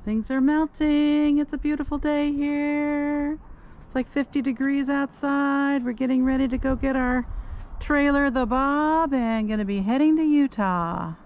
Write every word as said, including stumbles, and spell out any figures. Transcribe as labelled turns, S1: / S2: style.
S1: Things are melting. It's a beautiful day here. It's like fifty degrees outside. We're getting ready to go get our trailer, the Bob, and gonna be heading to Utah.